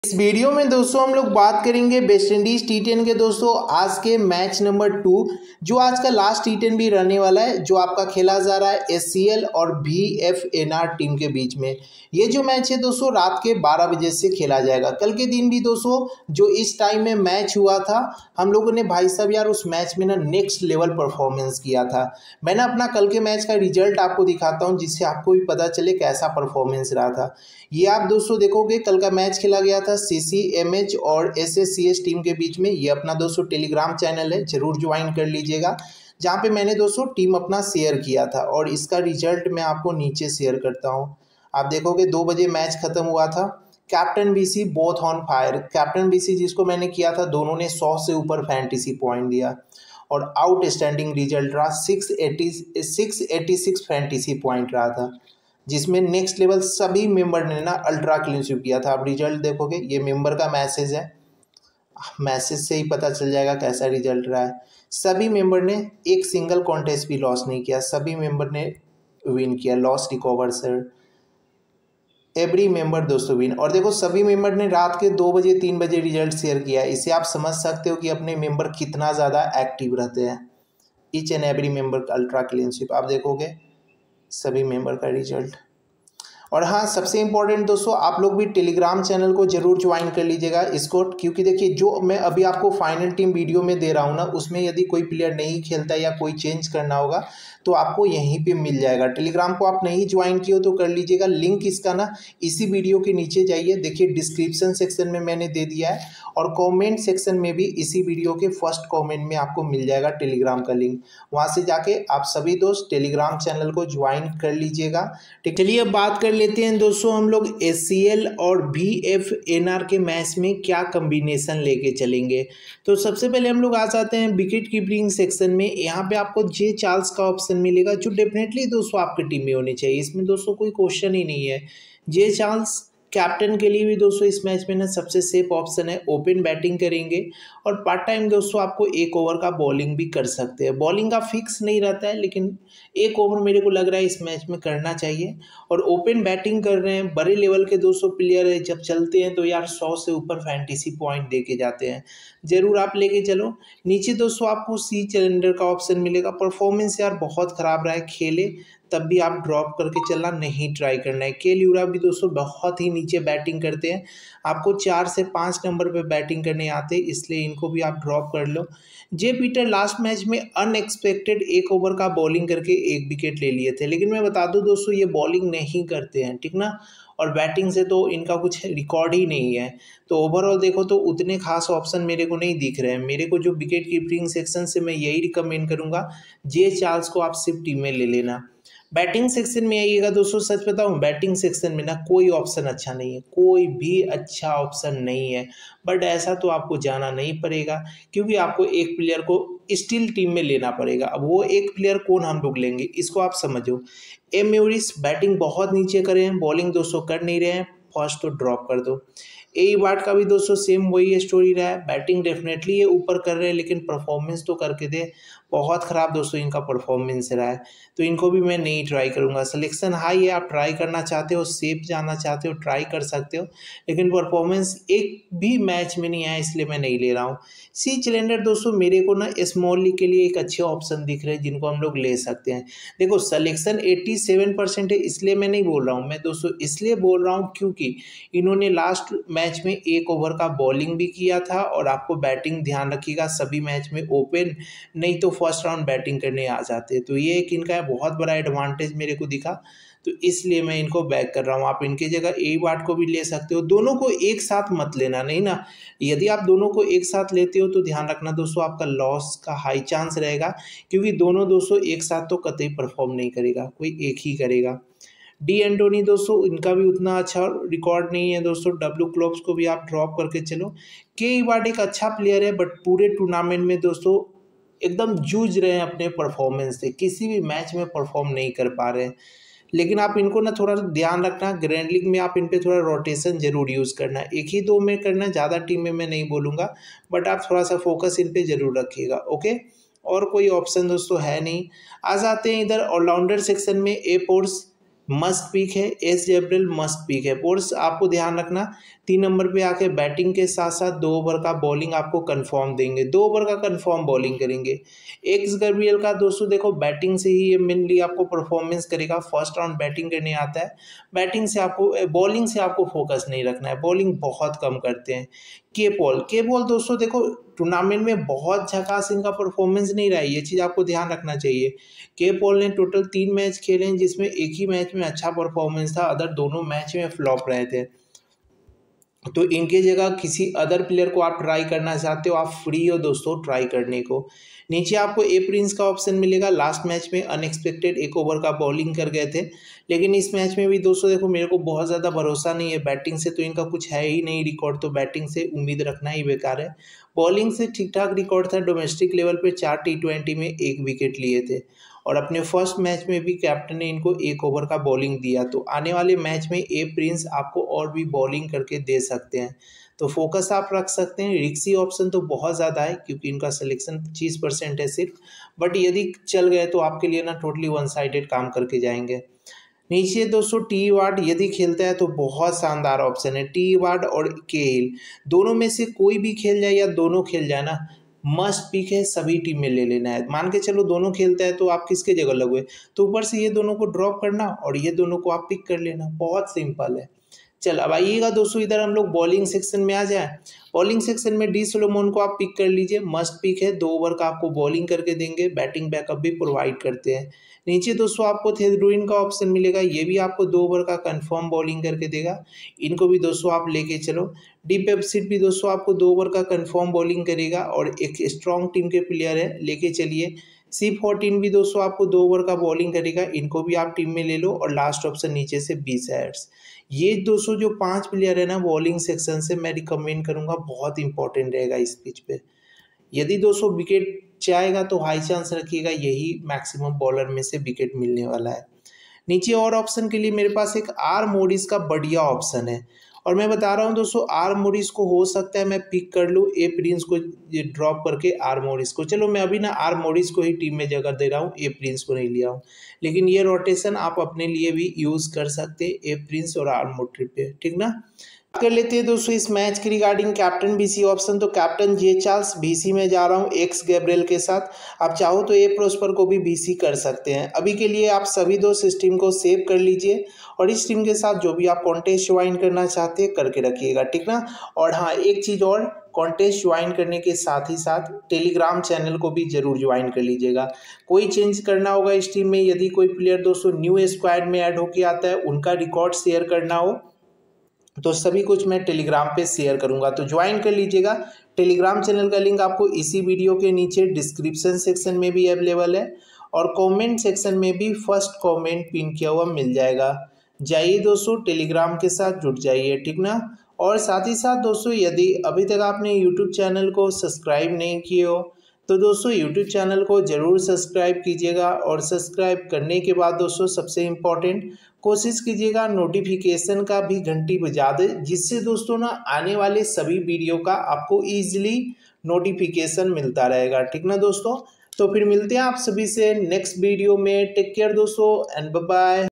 इस वीडियो में दोस्तों हम लोग बात करेंगे वेस्ट इंडीज टी10 के दोस्तों आज के मैच नंबर 2 जो आज का लास्ट टी10 भी रहने वाला है, जो आपका खेला जा रहा है एससीएल और वीएफएनआर टीम के बीच में। ये जो मैच है दोस्तों रात के 12 बजे से खेला जाएगा। कल के दिन भी दोस्तों जो इस टाइम में मैच हुआ था, हम लोगों ने भाई साहब यार उस मैच में ना नेक्स्ट लेवल परफॉर्मेंस किया था। मैंने अपना कल के मैच का रिजल्ट आपको दिखाता हूँ जिससे आपको भी पता चले कैसा परफॉर्मेंस रहा था। ये आप दोस्तों देखोगे कल का मैच खेला गया था सीसीएमएच और एसएससीएच टीम के बीच में। ये अपना दोस्तों टेलीग्राम चैनल है, जरूर ज्वाइन कर लीजिएगा, जहाँ पे मैंने दोस्तों टीम अपना शेयर किया था और इसका रिजल्ट मैं आपको नीचे शेयर करता हूँ। आप देखोगे 2 बजे मैच खत्म हुआ था। Captain VC both on fire. Captain VC जिसको मैंने किया था, दोनों ने 100 से ऊपर फैंटेसी पॉइंट दिया और आउटस्टैंडिंग रिजल्ट रहा 686 फैंटेसी पॉइंट रहा था, जिसमें नेक्स्ट लेवल सभी मेंबर ने ना अल्ट्रा क्लीन स्वीप किया था। आप रिजल्ट देखोगे, ये मेंबर का मैसेज है, मैसेज से ही पता चल जाएगा कैसा रिजल्ट रहा है। सभी मेंबर ने एक सिंगल कॉन्टेस्ट भी लॉस नहीं किया, सभी मेंबर ने विन किया। Loss recover sir, every member दोस्तों विन। और देखो सभी मेंबर ने रात के 2 बजे 3 बजे रिजल्ट शेयर किया। इससे आप समझ सकते हो कि अपने मेंबर कितना ज़्यादा एक्टिव रहते हैं। Each and every member ultra clean sweep. आप देखोगे सभी मेंबर का रिजल्ट। और हाँ, सबसे इम्पोर्टेंट दोस्तों, आप लोग भी टेलीग्राम चैनल को जरूर ज्वाइन कर लीजिएगा इसको, क्योंकि देखिए जो मैं अभी आपको फाइनल टीम वीडियो में दे रहा हूँ ना, उसमें यदि कोई प्लेयर नहीं खेलता या कोई चेंज करना होगा तो आपको यहीं पे मिल जाएगा। टेलीग्राम को आप नहीं ज्वाइन किए हो तो कर लीजिएगा। लिंक इसका ना इसी वीडियो के नीचे जाइए, देखिए डिस्क्रिप्शन सेक्शन में मैंने दे दिया है और कमेंट सेक्शन में भी इसी वीडियो के फर्स्ट कमेंट में आपको मिल जाएगा टेलीग्राम का लिंक। वहाँ से जाके आप सभी दोस्त टेलीग्राम चैनल को ज्वाइन कर लीजिएगा। ठीक, चलिए अब बात कर लेते हैं दोस्तों हम लोग एससीएल और वीएफएनआर के मैच में क्या कम्बिनेशन लेके चलेंगे। तो सबसे पहले हम लोग आ जाते हैं विकेट कीपिंग सेक्शन में। यहाँ पे आपको जे चार्ल्स का ऑप्शन मिलेगा, जो डेफिनेटली दोस्तों आपकी टीम में होनी चाहिए, इसमें दोस्तों कोई क्वेश्चन ही नहीं है। जे चार्ल्स कैप्टन के लिए भी दोस्तों इस मैच में ना सबसे सेफ ऑप्शन है। ओपन बैटिंग करेंगे और पार्ट टाइम दोस्तों आपको 1 ओवर का बॉलिंग भी कर सकते हैं। बॉलिंग का फिक्स नहीं रहता है, लेकिन 1 ओवर मेरे को लग रहा है इस मैच में करना चाहिए। और ओपन बैटिंग कर रहे हैं, बड़े लेवल के दोस्तों प्लेयर है, जब चलते हैं तो यार 100 से ऊपर फैंटेसी पॉइंट दे के जाते हैं, जरूर आप लेके चलो। नीचे दोस्तों आपको सी चैलेंजर का ऑप्शन मिलेगा। परफॉर्मेंस यार बहुत खराब रहा है, खेले तब भी आप ड्रॉप करके चलना नहीं ट्राई करना है। के ल्यूरा भी दोस्तों बहुत ही नीचे बैटिंग करते हैं, आपको 4 से 5 नंबर पे बैटिंग करने आते हैं, इसलिए इनको भी आप ड्रॉप कर लो। जे पीटर लास्ट मैच में अनएक्सपेक्टेड 1 ओवर का बॉलिंग करके 1 विकेट ले लिए थे, लेकिन मैं बता दूं दोस्तों ये बॉलिंग नहीं करते हैं, ठीक ना, और बैटिंग से तो इनका कुछ रिकॉर्ड ही नहीं है। तो ओवरऑल देखो तो उतने खास ऑप्शन मेरे को नहीं दिख रहे हैं। मेरे को जो विकेट कीपिंग सेक्शन से मैं यही रिकमेंड करूंगा, जे चार्ल्स को आप सिर्फ टीम में ले लेना। बैटिंग सेक्शन में आइएगा दोस्तों, सच बताऊं बैटिंग सेक्शन में ना कोई ऑप्शन अच्छा नहीं है, कोई भी अच्छा ऑप्शन नहीं है। बट ऐसा तो आपको जाना नहीं पड़ेगा, क्योंकि आपको एक प्लेयर को स्टिल टीम में लेना पड़ेगा। अब वो एक प्लेयर कौन हम लोग लेंगे, इसको आप समझो। एम यूरिस बैटिंग बहुत नीचे करे हैं, बॉलिंग दोस्तों कर नहीं रहे हैं, फर्स्ट तो ड्रॉप कर दो। ए वार्ड का भी दोस्तों सेम वही स्टोरी रहा है, बैटिंग डेफिनेटली ये ऊपर कर रहे हैं, लेकिन परफॉर्मेंस तो करके दे, बहुत ख़राब दोस्तों इनका परफॉर्मेंस रहा है, तो इनको भी मैं नहीं ट्राई करूंगा। सिलेक्शन हाई है, आप ट्राई करना चाहते हो, सेफ जाना चाहते हो, ट्राई कर सकते हो, लेकिन परफॉर्मेंस एक भी मैच में नहीं आया, इसलिए मैं नहीं ले रहा हूँ। सी चैलेंजर दोस्तों मेरे को ना स्मॉल लीग के लिए एक अच्छे ऑप्शन दिख रहे हैं जिनको हम लोग ले सकते हैं। देखो सिलेक्शन 87% है, इसलिए मैं नहीं बोल रहा हूँ, मैं दोस्तों इसलिए बोल रहा हूँ क्योंकि इन्होंने लास्ट मैच में 1 ओवर का बॉलिंग भी किया था। और आपको बैटिंग ध्यान रखिएगा, सभी मैच में ओपन नहीं तो फर्स्ट राउंड बैटिंग करने आ जाते हैं, तो ये एक इनका बहुत बड़ा एडवांटेज मेरे को दिखा, तो इसलिए मैं इनको बैक कर रहा हूँ। आप इनकी जगह ए वाट को भी ले सकते हो, दोनों को एक साथ मत लेना, नहीं ना। यदि आप दोनों को एक साथ लेते हो तो ध्यान रखना दोस्तों आपका लॉस का हाई चांस रहेगा, क्योंकि दोनों दोस्तों एक साथ तो कतई परफॉर्म नहीं करेगा, कोई एक ही करेगा। डी एंटोनी दोस्तों इनका भी उतना अच्छा रिकॉर्ड नहीं है दोस्तों, डब्ल्यू क्लॉप्स को भी आप ड्रॉप करके चलो। के वाट एक अच्छा प्लेयर है, बट पूरे टूर्नामेंट में दोस्तों एकदम जूझ रहे हैं अपने परफॉर्मेंस से, किसी भी मैच में परफॉर्म नहीं कर पा रहे हैं। लेकिन आप इनको ना थोड़ा ध्यान रखना, ग्रैंड लीग में आप इन पे थोड़ा रोटेशन जरूर यूज़ करना, 1 ही 2 में करना, ज़्यादा टीम में मैं नहीं बोलूँगा, बट आप थोड़ा सा फोकस इन पे जरूर रखिएगा। ओके, और कोई ऑप्शन दोस्तों है नहीं। आ जाते हैं इधर ऑलराउंडर सेक्शन में। ए पोर्स मस्ट पिक है, एस जेब्रिल मस्ट पिक है। पोर्स आपको ध्यान रखना 3 नंबर पे आके बैटिंग के साथ साथ 2 ओवर का बॉलिंग आपको कंफर्म देंगे, 2 ओवर का कंफर्म बॉलिंग करेंगे। एक्स गर्बियल का दोस्तों देखो बैटिंग से ही ये मेनली आपको परफॉर्मेंस करेगा, फर्स्ट राउंड बैटिंग करने आता है, बैटिंग से आपको बॉलिंग से आपको फोकस नहीं रखना है, बॉलिंग बहुत कम करते हैं। के पॉल दोस्तों देखो टूर्नामेंट में बहुत झकास इनका परफॉर्मेंस नहीं रहा है, ये चीज़ आपको ध्यान रखना चाहिए। के पॉल ने टोटल 3 मैच खेले हैं जिसमें एक ही मैच में अच्छा परफॉर्मेंस था, अदर दोनों मैच में फ्लॉप रहे थे। तो इनके जगह किसी अदर प्लेयर को आप ट्राई करना चाहते हो, आप फ्री हो दोस्तों ट्राई करने को। नीचे आपको ए प्रिंस का ऑप्शन मिलेगा, लास्ट मैच में अनएक्सपेक्टेड 1 ओवर का बॉलिंग कर गए थे, लेकिन इस मैच में भी दोस्तों देखो मेरे को बहुत ज़्यादा भरोसा नहीं है, बैटिंग से तो इनका कुछ है ही नहीं रिकॉर्ड, तो बैटिंग से उम्मीद रखना ही बेकार है। बॉलिंग से ठीक ठाक रिकॉर्ड था, डोमेस्टिक लेवल पे 4 T20 में 1 विकेट लिए थे, और अपने फर्स्ट मैच में भी कैप्टन ने इनको 1 ओवर का बॉलिंग दिया। तो आने वाले मैच में ए प्रिंस आपको और भी बॉलिंग करके दे सकते हैं, तो फोकस आप रख सकते हैं। रिक्सी ऑप्शन तो बहुत ज़्यादा है क्योंकि इनका सिलेक्शन 25% है सिर्फ, बट यदि चल गए तो आपके लिए ना टोटली वन साइडेड काम करके जाएंगे। नीचे दोस्तों टी वार्ड यदि खेलता है तो बहुत शानदार ऑप्शन है, टी वार्ड और केएल दोनों में से कोई भी खेल जाए या दोनों खेल जाए ना, मस्ट पिक है, सभी टीम में ले लेना है। मान के चलो दोनों खेलता है तो आप किसके जगह लगोगे, तो ऊपर से ये दोनों को ड्रॉप करना और ये दोनों को आप पिक कर लेना, बहुत सिंपल है। चल अब आइएगा दोस्तों इधर हम लोग बॉलिंग सेक्शन में आ जाए। बॉलिंग सेक्शन में डी सोलोमन को आप पिक कर लीजिए, मस्ट पिक है, 2 ओवर का आपको बॉलिंग करके देंगे, बैटिंग बैकअप भी प्रोवाइड करते हैं। नीचे दोस्तों आपको थेओडोरिन का ऑप्शन मिलेगा, ये भी आपको 2 ओवर का कंफर्म बॉलिंग करके देगा, इनको भी दोस्तों आप लेके चलो। डी पेप्सिड भी दोस्तों आपको 2 ओवर का कंफर्म बॉलिंग करेगा और एक स्ट्रॉन्ग टीम के प्लेयर है, लेके चलिए। C14 भी दोस्तों आपको 2 ओवर का बॉलिंग करेगा, इनको भी आप टीम में ले लो। और लास्ट ऑप्शन नीचे से B-Sats। ये दोस्तों जो 5 प्लेयर है ना बॉलिंग सेक्शन से, मैं रिकमेंड करूंगा, बहुत इंपॉर्टेंट रहेगा इस पिच पे। यदि दोस्तों विकेट जाएगा तो हाई चांस रखिएगा यही मैक्सिमम बॉलर में से विकेट मिलने वाला है। नीचे और ऑप्शन के लिए मेरे पास एक आर मोडिस का बढ़िया ऑप्शन है, और मैं बता रहा हूँ दोस्तों आर मोडिस को हो सकता है मैं पिक कर लूँ, ए प्रिंस को ड्रॉप करके आर मोडिस को। चलो मैं अभी ना आर मोडिस को ही टीम में जगह दे रहा हूँ, ए प्रिंस को नहीं लिया हूँ, लेकिन ये रोटेशन आप अपने लिए भी यूज़ कर सकते हैं, ए प्रिंस और आर मोडी पे, ठीक ना। कर लेते हैं दोस्तों इस मैच के रिगार्डिंग कैप्टन बीसी ऑप्शन। तो कैप्टन जे चार्ल्स बीसी में जा रहा हूँ एक्स गैब्रियल के साथ, आप चाहो तो ए प्रोस्पर को भी बीसी कर सकते हैं। अभी के लिए आप सभी दोस्त इस टीम को सेव कर लीजिए और इस टीम के साथ जो भी आप कॉन्टेस्ट ज्वाइन करना चाहते हैं करके रखिएगा, ठीक ना। और हाँ एक चीज़ और, कॉन्टेस्ट ज्वाइन करने के साथ ही साथ टेलीग्राम चैनल को भी जरूर ज्वाइन कर लीजिएगा। कोई चेंज करना होगा इस टीम में, यदि कोई प्लेयर दोस्तों न्यू स्क्वाड में ऐड होके आता है, उनका रिकॉर्ड शेयर करना हो तो सभी कुछ मैं टेलीग्राम पे शेयर करूंगा, तो ज्वाइन कर लीजिएगा। टेलीग्राम चैनल का लिंक आपको इसी वीडियो के नीचे डिस्क्रिप्शन सेक्शन में भी अवेलेबल है और कमेंट सेक्शन में भी फर्स्ट कमेंट पिन किया हुआ मिल जाएगा। जाइए दोस्तों टेलीग्राम के साथ जुड़ जाइए, ठीक ना। और साथ ही साथ दोस्तों यदि अभी तक आपने यूट्यूब चैनल को सब्सक्राइब नहीं किए हो तो दोस्तों यूट्यूब चैनल को ज़रूर सब्सक्राइब कीजिएगा, और सब्सक्राइब करने के बाद दोस्तों सबसे इम्पॉर्टेंट कोशिश कीजिएगा नोटिफिकेशन का भी घंटी बजा दे, जिससे दोस्तों ना आने वाले सभी वीडियो का आपको ईजिली नोटिफिकेशन मिलता रहेगा, ठीक ना दोस्तों। तो फिर मिलते हैं आप सभी से नेक्स्ट वीडियो में, टेक केयर दोस्तों एंड बाय बाय।